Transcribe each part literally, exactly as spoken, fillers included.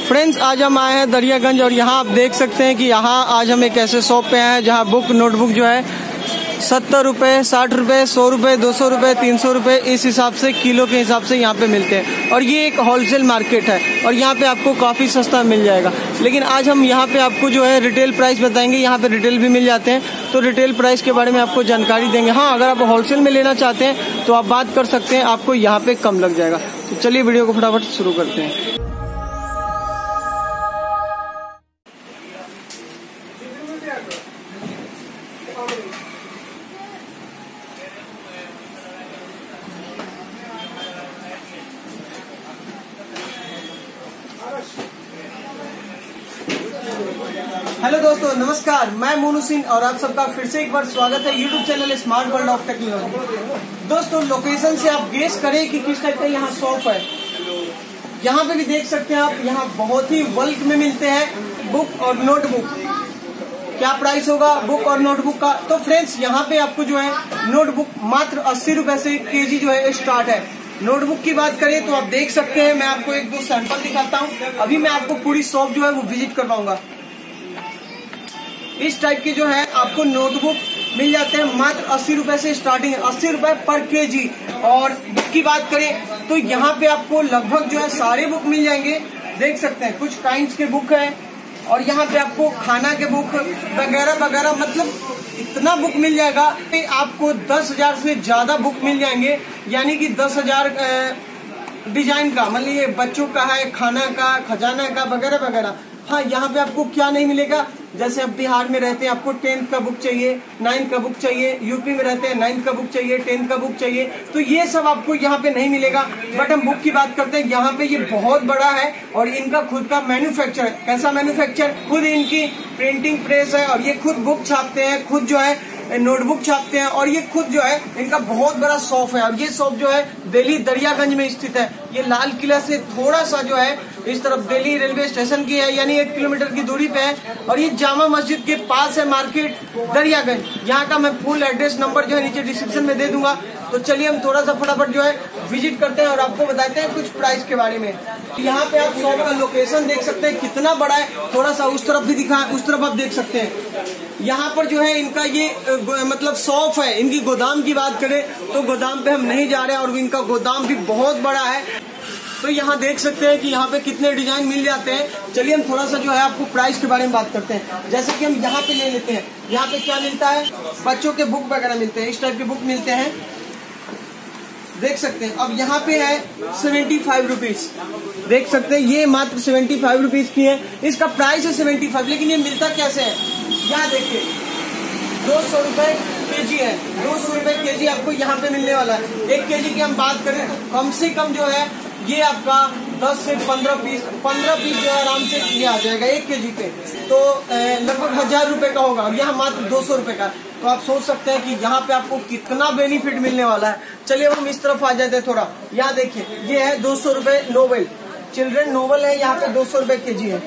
Friends, आज हम आए हैं दरियागंज और यहाँ आप देख सकते हैं कि यहाँ आज हम एक ऐसे शॉप पे आए हैं जहाँ बुक नोटबुक जो है सत्तर रुपये, साठ रुपये, सौ रुपये, दो सौ रुपये, तीन सौ रुपये इस हिसाब से किलो के हिसाब से यहाँ पे मिलते हैं। और ये एक होलसेल मार्केट है और यहाँ पे आपको काफ़ी सस्ता मिल जाएगा। लेकिन आज हम यहाँ पे आपको जो है रिटेल प्राइस बताएंगे। यहाँ पे रिटेल भी मिल जाते हैं, तो रिटेल प्राइस के बारे में आपको जानकारी देंगे। हाँ, अगर आप होलसेल में लेना चाहते हैं तो आप बात कर सकते हैं, आपको यहाँ पे कम लग जाएगा। तो चलिए वीडियो को फटाफट शुरू करते हैं। हेलो दोस्तों, नमस्कार। मैं मोनू सिंह और आप सबका फिर से एक बार स्वागत है YouTube channel smart world of technology. दोस्तों, लोकेशन से आप गेस करें कि किस टाइप का यहाँ शॉप है। यहाँ पे भी देख सकते हैं आप, यहाँ बहुत ही बल्क में मिलते हैं बुक और नोटबुक। क्या प्राइस होगा बुक और नोटबुक का? तो फ्रेंड्स, यहाँ पे आपको जो है नोटबुक मात्र अस्सी रुपए से केजी जो है स्टार्ट है। नोटबुक की बात करें तो आप देख सकते हैं, मैं आपको एक दो सैंपल दिखाता हूँ। अभी मैं आपको पूरी शॉप जो है वो विजिट करवाऊंगा। इस टाइप के जो है आपको नोटबुक मिल जाते हैं मात्र अस्सी रुपए से स्टार्टिंग है, अस्सी रुपए पर केजी। और बुक की बात करें तो यहाँ पे आपको लगभग जो है सारे बुक मिल जाएंगे। देख सकते हैं कुछ काइंड्स के बुक है और यहाँ पे आपको खाना के बुक वगैरह वगैरह, मतलब इतना बुक मिल जाएगा। आपको दस हजार से ज्यादा बुक मिल जाएंगे, यानी कि दस हजार डिजाइन का, मतलब ये बच्चों का है, खाना का, खजाना का वगैरह वगैरह। हाँ, यहाँ पे आपको क्या नहीं मिलेगा, जैसे आप बिहार में रहते हैं, आपको टेंथ का बुक चाहिए, नाइन्थ का बुक चाहिए, यूपी में रहते हैं नाइन्थ का बुक चाहिए, टेंथ का बुक चाहिए, तो ये सब आपको यहाँ पे नहीं मिलेगा। बट हम बुक की बात करते हैं, यहाँ पे ये बहुत बड़ा है और इनका खुद का मैन्युफैक्चर है। कैसा मैन्युफैक्चर? खुद इनकी प्रिंटिंग प्रेस है और ये खुद बुक छापते हैं, खुद जो है नोटबुक छापते हैं और ये खुद जो है इनका बहुत बड़ा शॉप है। और ये शॉप जो है दिल्ली दरियागंज में स्थित है। ये लाल किला से थोड़ा सा जो है इस तरफ दिल्ली रेलवे स्टेशन की है, यानी एक किलोमीटर की दूरी पे है। और ये जामा मस्जिद के पास है मार्केट दरियागंज। यहाँ का मैं फुल एड्रेस नंबर जो है नीचे डिस्क्रिप्शन में दे दूंगा। तो चलिए हम थोड़ा सा फटाफट जो है विजिट करते हैं और आपको बताते हैं कुछ प्राइस के बारे में। यहाँ पे आप शॉप का लोकेशन देख सकते हैं कितना बड़ा है। थोड़ा सा उस तरफ भी दिखा, उस तरफ आप देख सकते हैं। यहाँ पर जो है इनका ये मतलब शॉप है। इनकी गोदाम की बात करें तो गोदाम पे हम नहीं जा रहे हैं और इनका गोदाम भी बहुत बड़ा है। तो यहाँ देख सकते हैं कि यहाँ पे कितने डिजाइन मिल जाते हैं। चलिए हम थोड़ा सा जो है आपको प्राइस के बारे में बात करते हैं। जैसे कि हम यहाँ पे ले लेते हैं, यहाँ पे क्या मिलता है, बच्चों के बुक वगैरह मिलते हैं, इस टाइप के बुक मिलते हैं, देख सकते हैं। अब यहाँ पे है सेवेंटी फाइव रुपीज, देख सकते हैं ये मात्र सेवेंटी फाइव रुपीज की है। इसका प्राइस है सेवेंटी फाइव, लेकिन ये मिलता कैसे है? यहाँ देखिए दो सौ रुपए के जी है, दो सौ रुपए के जी आपको यहाँ पे मिलने वाला है। एक के जी की हम बात करें तो कम से कम जो है ये आपका दस से पंद्रह पीस पंद्रह पीस जो है आराम से ये आ जाएगा एक के जी पे, तो लगभग हजार रुपए का होगा और यहाँ मात्र दो सौ रुपए का। तो आप सोच सकते हैं कि यहाँ पे आपको कितना बेनिफिट मिलने वाला है। चलिए हम इस तरफ आ जाते हैं थोड़ा। यहाँ देखिए ये है दो सौ रुपए नोवेल, चिल्ड्रन नोवेल है, यहाँ पे दो सौ रुपए के जी है।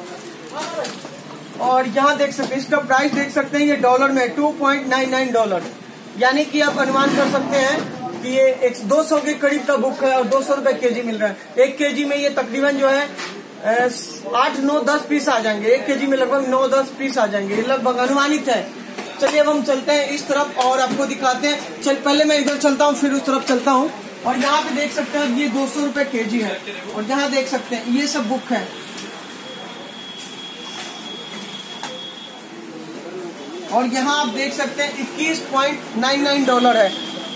और यहाँ देख सकते हैं इसका प्राइस देख सकते हैं, ये डॉलर में two point nine nine dollar, यानी कि आप अनुमान कर सकते हैं कि ये एक दो सौ के करीब का बुक है और दो सौ रुपए के जी मिल रहा है। एक के जी में ये तकरीबन जो है आठ नौ दस पीस आ जाएंगे। एक के जी में लगभग नौ दस पीस आ जाएंगे, ये लगभग अनुमानित है। चलिए अब हम चलते हैं इस तरफ और आपको दिखाते हैं। चल पहले मैं इधर चलता हूँ फिर उस तरफ चलता हूँ। और यहाँ पे देख सकते हैं ये दो सौ रुपए के जी है और यहाँ देख सकते हैं ये सब बुक है। और यहाँ आप देख सकते हैं इक्कीस पॉइंट नाइन नाइन डॉलर है।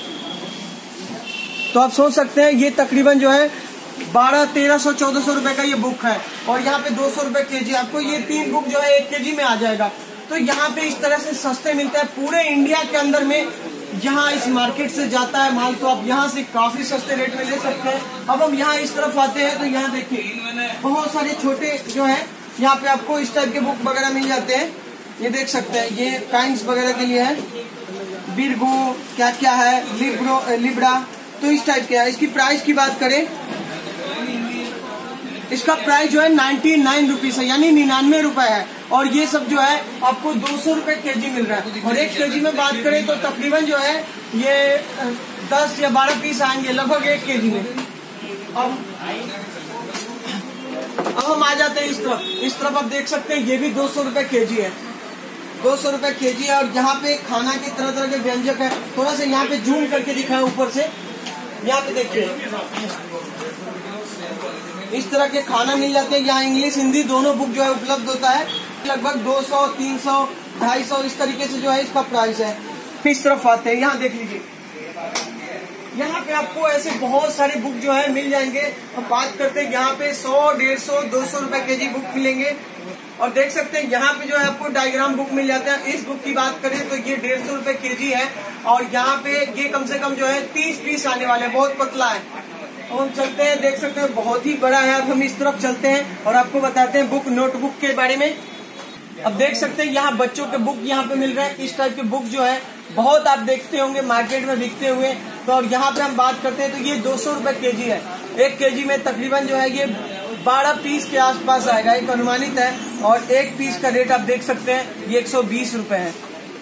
तो आप सोच सकते हैं ये तकरीबन जो है बारह तेरह सौ चौदह सौ रुपए का ये बुक है और यहाँ पे दो सौ रुपए के जी। आपको ये तीन बुक जो है एक के जी में आ जाएगा। तो यहाँ पे इस तरह से सस्ते मिलते हैं पूरे इंडिया के अंदर में। यहाँ इस मार्केट से जाता है माल तो आप यहाँ से काफी सस्ते रेट में ले सकते हैं। अब हम यहाँ इस तरफ आते हैं तो यहाँ देखिए बहुत सारे छोटे जो है यहाँ पे आपको इस टाइप के बुक वगैरह मिल जाते हैं। ये देख सकते हैं ये काइंड्स वगैरह के लिए है, बिरगो क्या क्या है, लिब्रो लिब्रा, तो इस टाइप के है। इसकी प्राइस की बात करें, इसका प्राइस जो है नाइन्टी नाइन रुपीज है, यानी निन्यानवे रुपए है। और ये सब जो है आपको दो सौ रुपए के जी मिल रहा है। और एक के जी में बात करें तो तकरीबन जो है ये दस या बारह पीस आएंगे लगभग एक के जी में। अब अब हम आ जाते हैं इस तरफ। इस तरफ आप देख सकते हैं ये भी दो सौ रुपए के जी है, दो सौ रुपए के जी है। और यहाँ पे खाना के तरह तरह के व्यंजक है। थोड़ा सा यहाँ पे जूम करके दिखाएं ऊपर से, यहाँ पे देखिए इस तरह के खाना मिल जाते हैं। यहाँ इंग्लिश हिंदी दोनों बुक जो है उपलब्ध होता है। लगभग दो सौ, तीन सौ, ढाई सौ इस तरीके से जो है इसका प्राइस है। इस तरफ आते हैं, यहाँ देख लीजिए, यहाँ पे आपको ऐसे बहुत सारे बुक जो है मिल जाएंगे। हम बात करते हैं यहाँ पे सौ, डेढ़ सौ, दो सौ रुपए के जी बुक मिलेंगे। और देख सकते हैं यहाँ पे जो है आपको डायग्राम बुक मिल जाते हैं। इस बुक की बात करें तो ये डेढ़ सौ रुपए के जी है। और यहाँ पे ये कम से कम जो है तीस पीस आने वाले, बहुत पतला है। अब हम चलते हैं, देख सकते हैं बहुत ही बड़ा है। अब हम इस तरफ चलते हैं और आपको बताते हैं बुक, नोटबुक के बारे में। अब देख सकते हैं यहाँ बच्चों के बुक यहाँ पे मिल रहे हैं। इस टाइप के बुक जो है बहुत आप देखते होंगे मार्केट में बिकते हुए। तो और यहाँ पे हम बात करते हैं तो ये दो सौ रुपए के जी है। एक के जी में तकरीबन जो है ये बारह पीस के आसपास आएगा, एक अनुमानित है। और एक पीस का रेट आप देख सकते हैं ये एक सौ बीस रुपए है।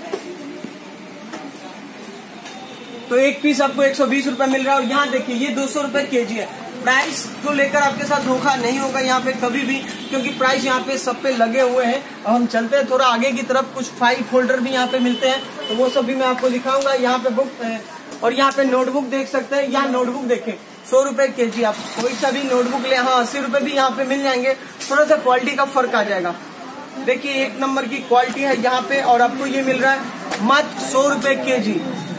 तो एक पीस आपको एक सौ बीस रुपए मिल रहा है। और यहाँ देखिए ये दो सौ रुपए के जी है। प्राइस को लेकर आपके साथ धोखा नहीं होगा यहाँ पे कभी भी, क्योंकि प्राइस यहाँ पे सब पे लगे हुए हैं। और हम चलते हैं थोड़ा आगे की तरफ, कुछ फाइल फोल्डर भी यहाँ पे मिलते हैं, तो वो सब भी मैं आपको दिखाऊंगा। यहाँ पे बुक है और यहाँ पे नोटबुक देख सकते हैं। यहाँ नोटबुक देखें सौ रुपए के जी, आप कोई सा भी नोटबुक ले, हाँ अस्सी रुपए भी यहाँ पे मिल जाएंगे। थोड़ा सा क्वालिटी का फर्क आ जाएगा। देखिए एक नंबर की क्वालिटी है यहाँ पे। और आपको ये मिल रहा है मात्र सौ रुपए के जी।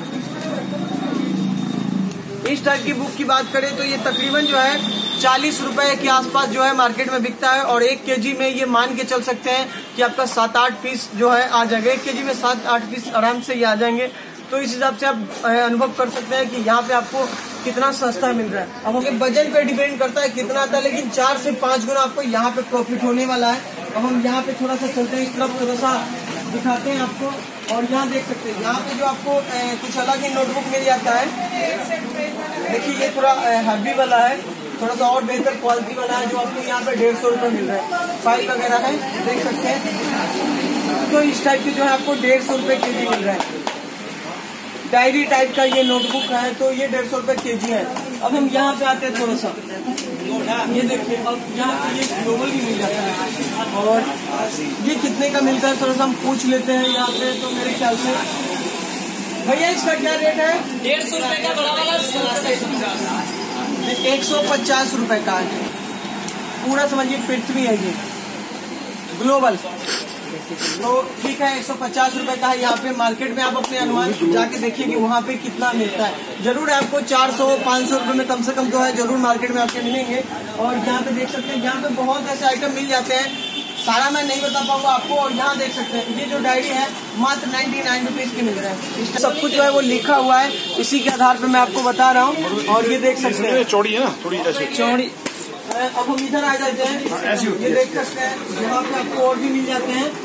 इस टाइप की बुक की बात करें तो ये तकरीबन जो है चालीस रुपए के आसपास जो है मार्केट में बिकता है। और एक केजी में ये मान के चल सकते हैं कि आपका सात आठ पीस जो है आ जाएगा। एक केजी में सात आठ पीस आराम से ये आ जाएंगे। तो इस हिसाब से आप अनुभव कर सकते हैं कि यहाँ पे आपको कितना सस्ता मिल रहा है। अब ये वजन पे डिपेंड करता है कितना आता है, लेकिन चार से पांच गुना आपको यहाँ पे प्रॉफिट होने वाला है। अब हम यहाँ पे थोड़ा सा चलते हैं, इस तरफ थोड़ा सा दिखाते हैं आपको। और यहाँ देख सकते हैं यहाँ पे जो आपको ए, कुछ अलग ही नोटबुक मिल जाता है। देखिए ये थोड़ा हैवी वाला है, थोड़ा सा और बेहतर क्वालिटी वाला है, जो आपको यहाँ पे डेढ़ सौ रुपये मिल रहा है। फाइल वगैरह है देख सकते हैं। तो इस टाइप की जो है आपको डेढ़ सौ रुपये के जी मिल रहा है। डायरी टाइप का ये नोटबुक है, तो ये डेढ़ सौ रुपये के जी है। अब हम यहाँ पे आते हैं थोड़ा सा, ये देखिए अब यहाँ पे ये ग्लोबल भी मिल जाता है। और ये कितने का मिलता है थोड़ा सा हम पूछ लेते हैं यहाँ पे। तो मेरे ख्याल से भैया इसका क्या रेट है? डेढ़ सौ रुपए का बड़ा वाला, एक सौ पचास रुपए का है। पूरा समझिए पृथ्वी है ये ग्लोबल। तो ठीक है एक सौ पचास रुपए का है। यहाँ पे मार्केट में आप अपने अनुमान जाके देखिए कि वहाँ पे कितना मिलता है। जरूर आपको चार सौ पाँच सौ रुपए में कम से कम जो है जरूर मार्केट में आपके मिलेंगे। और यहाँ पे देख सकते हैं यहाँ पे बहुत ऐसे आइटम मिल जाते हैं, सारा मैं नहीं बता पाऊंगा आपको। और यहाँ देख सकते हैं ये जो डायरी है मात्र नाइन्टी नाइन रुपीज की मिल रहा है। सब कुछ जो है वो लिखा हुआ है, इसी के आधार पर मैं आपको बता रहा हूँ। और ये देख सकते हैं चौड़ी है ना, थोड़ी ऐसे चौड़ी। अब हम इधर आ जाते हैं, ये देख सकते हैं यहाँ पे आपको और भी मिल जाते हैं।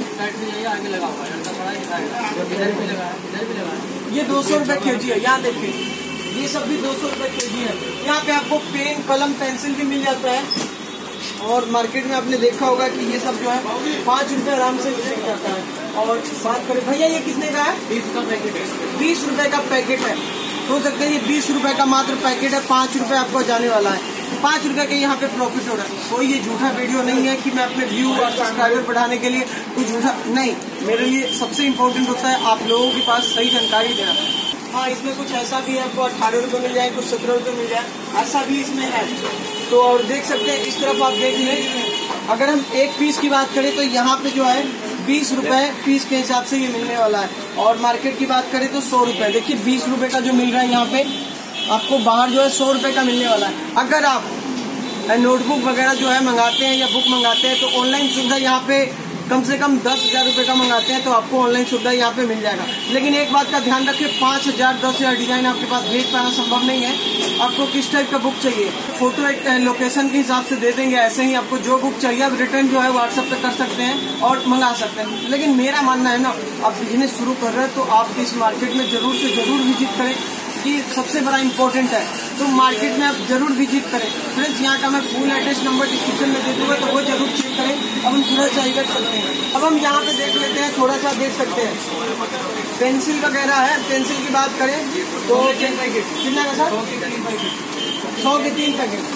ये दो सौ रुपए के जी है, यहाँ देखिए ये सब भी दो सौ रुपए के जी है। यहाँ पे आपको पेन, कलम, पेंसिल भी मिल जाता है। और मार्केट में आपने देखा होगा कि ये सब जो है पाँच रुपए आराम से मिल जाता है। और बात करें भैया ये कितने का है? बीस का पैकेट है। बीस रुपए का पैकेट है। हो सकते हैं ये बीस रुपए का मात्र पैकेट है, पाँच रुपए आपको जाने वाला है। पाँच रुपए के यहाँ पे प्रॉफिट हो रहा है। कोई ये झूठा वीडियो नहीं है कि मैं अपने व्यू और सब्सक्राइबर बढ़ाने के लिए कुछ झूठा नहीं, मेरे लिए सबसे इम्पोर्टेंट होता है आप लोगों के पास सही जानकारी देना। हाँ इसमें कुछ ऐसा भी है आपको अठारह रुपए मिल जाए, कुछ सत्रह रुपए मिल जाए, ऐसा भी इसमें है। तो और देख सकते हैं इस तरफ आप देख लें, अगर हम एक पीस की बात करें तो यहाँ पे जो है बीस रुपए पीस के हिसाब से ये मिलने वाला है। और मार्केट की बात करें तो सौ रुपए। देखिए बीस रुपए का जो मिल रहा है यहाँ पे आपको बाहर जो है सौ रुपए का मिलने वाला है। अगर आप नोटबुक वगैरह जो है मंगाते हैं या बुक मंगाते हैं तो ऑनलाइन सुविधा यहाँ पे कम से कम दस हजार रुपये का मंगाते हैं तो आपको ऑनलाइन सुविधा यहाँ पे मिल जाएगा। लेकिन एक बात का ध्यान रखिए, पाँच हजार दस हजार डिजाइन आपके पास भेज पाना संभव नहीं है। आपको किस टाइप का बुक चाहिए, फोटो एक लोकेशन के हिसाब से दे देंगे। ऐसे ही आपको जो बुक चाहिए आप रिटर्न जो है व्हाट्सएप पे कर सकते हैं और मंगा सकते हैं। लेकिन मेरा मानना है ना, आप बिजनेस शुरू कर रहे हैं तो आप इस मार्केट में जरूर से जरूर विजिट करें, ये सबसे बड़ा इम्पोर्टेंट है। तो मार्केट में आप जरूर विजिट करें। फ्रेंड्स यहाँ का मैं फुल एड्रेस नंबर डिस्क्रिप्शन में दे दूंगा, तो वो जरूर चेक करें। अब हम थोड़ा सा इधर चलते हैं। अब हम यहाँ पे देख लेते हैं, थोड़ा सा देख सकते हैं पेंसिल वगैरह है। पेंसिल की बात करें तो कितना का सर? सौ के तीन पैकेट।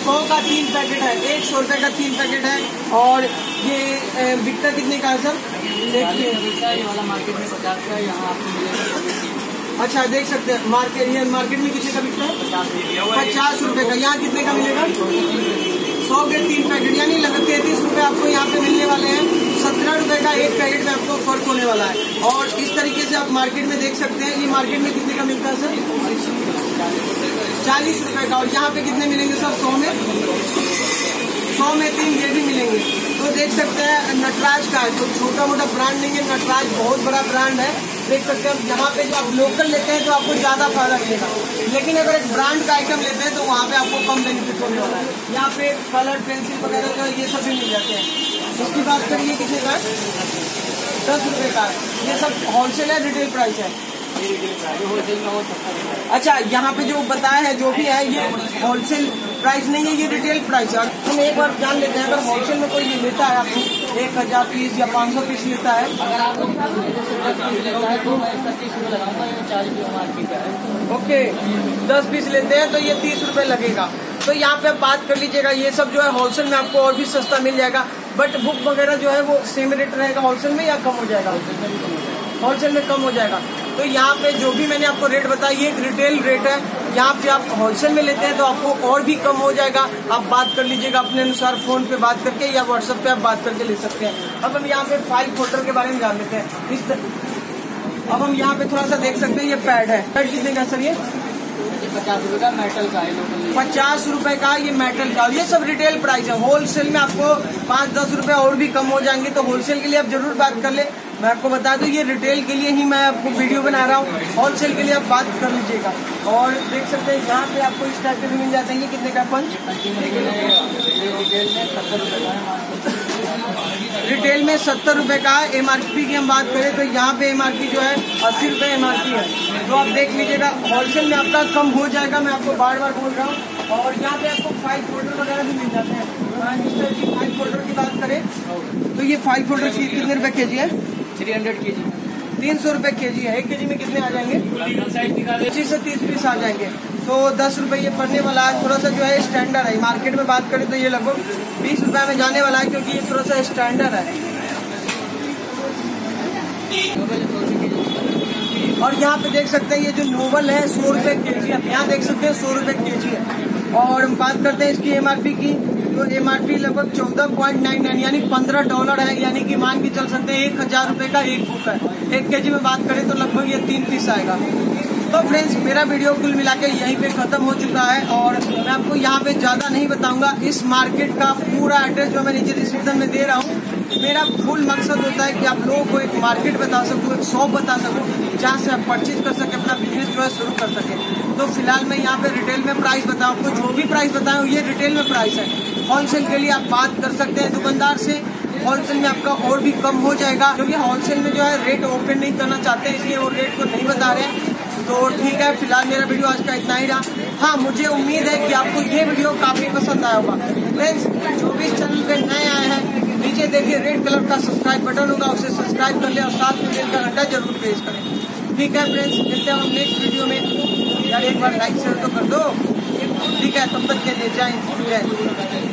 सौ का तीन पैकेट है, एक सौ रुपए का तीन पैकेट है। और ये बिकता कितने का है सर? देखिए ये वाला मार्केट में पचास का है, यहाँ आपको मिलेगा। अच्छा देख सकते हैं मार्केट, ये मार्केट में कितने का बिकता है? पचास रुपए का। यहाँ कितने का मिलेगा? सौ के तीन पैकेट, यानी लगभग तैतीस रुपए आपको यहाँ पे मिलने वाले हैं। सत्रह रुपए का एक पैकेट में आपको फर्क होने वाला है। और इस तरीके से आप मार्केट में देख सकते हैं। ये मार्केट में कितने का मिलता है सर? चालीस रुपए का। और यहाँ पे कितने मिलेंगे सर? सौ में सौ में तीन ये भी मिलेंगे। तो देख सकते हैं नटराज का है, तो छोटा मोटा ब्रांड नहीं है, नटराज बहुत बड़ा ब्रांड है। देख सकते हैं यहाँ पे जो आप लोकल लेते हैं तो आपको ज्यादा फायदा मिलेगा, लेकिन अगर एक ब्रांड का आइटम लेते हैं तो वहाँ पे आपको कम बेनिफिट होने वाला है। यहाँ पे कलर पेंसिल वगैरह जो ये सब भी मिल जाते हैं। उसकी बात करिए कितने का? दस रुपए का। ये सब होलसेल है, रिटेल प्राइस है? होलसेल में हो सकता है। अच्छा, यहाँ पे जो बताया है जो भी है ये होलसेल प्राइस नहीं है, ये रिटेल प्राइस है। हम एक बार जान लेते हैं, अगर होलसेल में कोई लेता है आपको एक हजार पीस या पाँच सौ पीस लेता है, अगर आपको दस पीस लेता है तो मैं इसका तीस रुपये लगाऊंगा, ये चालीस रुपये मार्केट का है। ओके, दस पीस लेते हैं तो ये तीस रुपए लगेगा। तो यहाँ पे आप बात कर लीजिएगा, ये सब जो है होलसेल में आपको और भी सस्ता मिल जाएगा। बट बुक वगैरह जो है वो सेम रेट रहेगा होलसेल में या कम हो जाएगा? होलसेल में कम हो जाएगा। तो यहाँ पे जो भी मैंने आपको रेट बताया ये एक रिटेल रेट है। यहाँ पे आप होलसेल में लेते हैं तो आपको और भी कम हो जाएगा। आप बात कर लीजिएगा अपने अनुसार, फोन पे बात करके या व्हाट्सएप पे आप बात करके ले सकते हैं। अब हम यहाँ पे फाइल फोल्डर के बारे में जान लेते हैं। इस अब हम यहाँ पे थोड़ा सा देख सकते हैं, ये पैड है। पैड कितने का सर? ये पचास रुपए का मेटल का है, लोकल पचास रुपए का ये मेटल का। ये सब रिटेल प्राइस है। होलसेल में आपको पाँच दस रुपए और भी कम हो जाएंगे, तो होलसेल के लिए आप जरूर बात कर ले। मैं आपको बता दूं ये रिटेल के लिए ही मैं आपको वीडियो बना रहा हूँ, होलसेल के लिए आप बात कर लीजिएगा। और देख सकते हैं यहाँ पे आपको इस टाइप के भी मिल जाते हैं। ये कितने का पंच? रिटेल में सत्तर रुपए का। एमआरपी की हम बात करें तो यहाँ पे एमआरपी जो है अस्सी रुपए एमआरपी है। तो आप देख लीजिएगा होलसेल में आपका कम हो जाएगा, मैं आपको बार बार बोल रहा हूँ। और यहाँ पे आपको फाइव फोल्डर वगैरह भी मिल जाते हैं। इस तरह की फाइव फोल्डर की बात करें तो ये फाइव फोल्डर की कितने रुपए के जी है? थ्री हंड्रेड के जी तीन सौ रुपए के जी है। एक के जी में कितने आ जाएंगे? पच्चीस से तीस पीस आ जाएंगे। तो दस रुपए ये पड़ने वाला है। थोड़ा सा जो है स्टैंडर्ड है। मार्केट में बात करें तो ये लगभग बीस रुपए में जाने वाला है, क्योंकि ये थोड़ा सा स्टैंडर्ड है। और यहाँ पे देख सकते हैं ये जो नोबल है सौ रुपए के जी, आप यहाँ देख सकते हैं सौ रुपए के जी है। और हम बात करते हैं इसकी एमआरपी की, तो एमआरपी लगभग चौदह पॉइंट नाइन नाइन यानी पंद्रह डॉलर है। यानी कि मान के चल सकते हैं एक हजार रुपए का एक बुक है। एक केजी में बात करें तो लगभग ये तीन पीस आएगा। तो फ्रेंड्स मेरा वीडियो कुल मिला के यहीं पे खत्म हो चुका है। और मैं आपको यहाँ पे ज्यादा नहीं बताऊंगा। इस मार्केट का पूरा एड्रेस जो मैं नीचे डिस्क्रिप्शन में दे रहा हूँ, मेरा फुल मकसद होता है कि आप लोगों को एक मार्केट बता सकूँ, एक शॉप बता सकूँ, जहाँ से आप परचेज कर सके, अपना बिजनेस जो है शुरू कर सके। तो फिलहाल मैं यहाँ पे रिटेल में प्राइस बताऊँ, आपको जो भी प्राइस बताऊँ ये रिटेल में प्राइस है। होलसेल के लिए आप बात कर सकते हैं दुकानदार से, होलसेल में आपका और भी कम हो जाएगा, क्योंकि होलसेल में जो है रेट ओपन नहीं करना चाहते, इसलिए वो रेट को नहीं बता रहे हैं। तो ठीक है, फिलहाल मेरा वीडियो आज का इतना ही रहा। हाँ, मुझे उम्मीद है कि आपको ये वीडियो काफी पसंद आया होगा। फ्रेंड्स जो भी इस चैनल पे नए आए हैं, नीचे देखिए रेड कलर का सब्सक्राइब बटन होगा, उसे सब्सक्राइब कर ले और साथ में बेल का घंटा जरूर प्रेस करें। ठीक है फ्रेंड्स, मिलते हैं हम नेक्स्ट वीडियो में। यार एक बार लाइक शेयर तो कर दो। ठीक है, तब तक के लिए जय हिंद, जय हिंद।